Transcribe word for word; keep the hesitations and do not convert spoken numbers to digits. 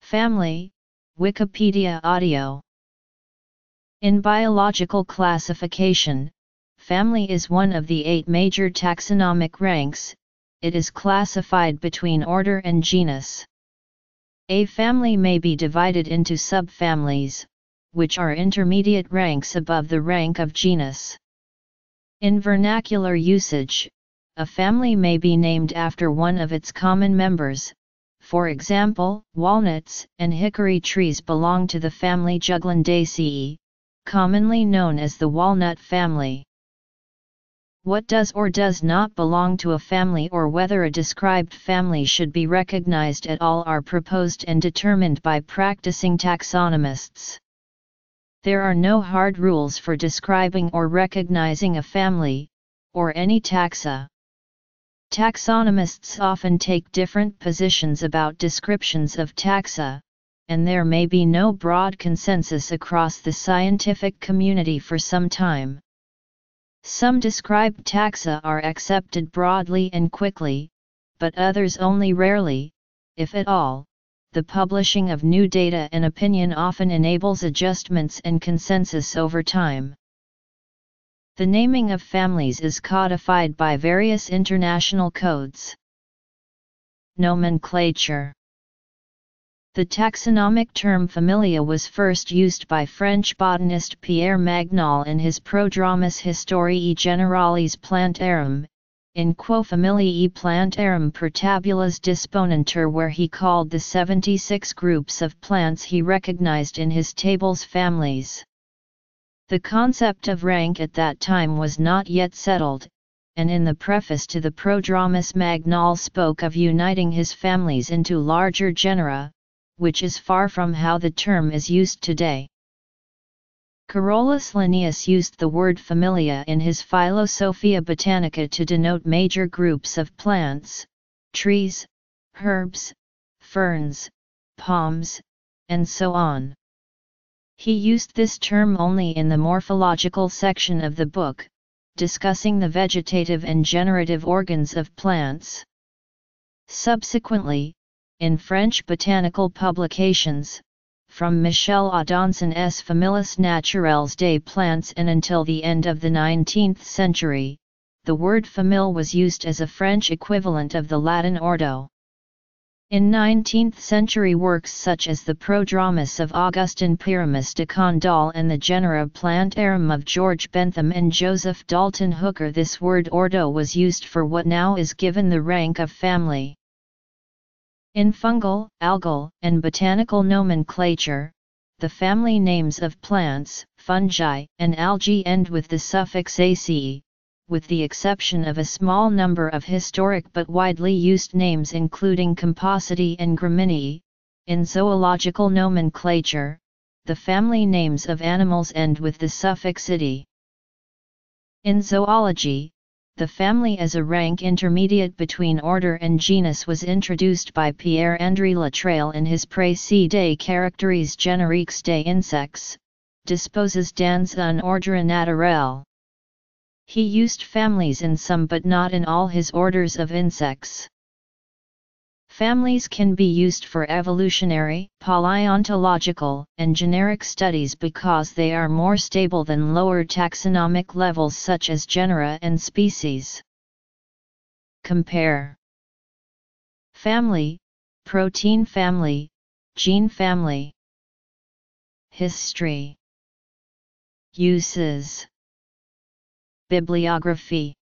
Family, Wikipedia Audio. In biological classification, family is one of the eight major taxonomic ranks. It is classified between order and genus. A family may be divided into subfamilies, which are intermediate ranks above the rank of genus. In vernacular usage, a family may be named after one of its common members. For example, walnuts and hickory trees belong to the family Juglandaceae, commonly known as the walnut family. What does or does not belong to a family, or whether a described family should be recognized at all, are proposed and determined by practicing taxonomists. There are no hard rules for describing or recognizing a family, or any taxa. Taxonomists often take different positions about descriptions of taxa, and there may be no broad consensus across the scientific community for some time. Some described taxa are accepted broadly and quickly, but others only rarely, if at all. The publishing of new data and opinion often enables adjustments and consensus over time. The naming of families is codified by various international codes. Nomenclature. The taxonomic term familia was first used by French botanist Pierre Magnol in his Prodromus Historiae Generalis Plantarum, in Quo Familiae Plantarum per tabulas disponentur, where he called the seventy-six groups of plants he recognized in his tables families. The concept of rank at that time was not yet settled, and in the preface to the Prodromus Magnol spoke of uniting his families into larger genera, which is far from how the term is used today. Carolus Linnaeus used the word familia in his Philosophia Botanica to denote major groups of plants, trees, herbs, ferns, palms, and so on. He used this term only in the morphological section of the book, discussing the vegetative and generative organs of plants. Subsequently, in French botanical publications, from Michel Audenson's Familias Naturelles des Plantes and until the end of the nineteenth century, the word famille was used as a French equivalent of the Latin ordo. In nineteenth century works such as the Prodromus of Augustin Pyramus de Candolle and the Genera Plantarum of George Bentham and Joseph Dalton Hooker, this word ordo was used for what now is given the rank of family. In fungal, algal, and botanical nomenclature, the family names of plants, fungi, and algae end with the suffix -ace, with the exception of a small number of historic but widely used names including Compositae and Gramineae. In zoological nomenclature, the family names of animals end with the suffix -ity. In zoology, the family as a rank intermediate between order and genus was introduced by Pierre-André Latreille in his Précis des caractères génériques des insectes, disposes dans un ordre naturel. He used families in some but not in all his orders of insects. Families can be used for evolutionary, paleontological, and generic studies because they are more stable than lower taxonomic levels such as genera and species. Compare family, protein family, gene family. History. Uses. Bibliography.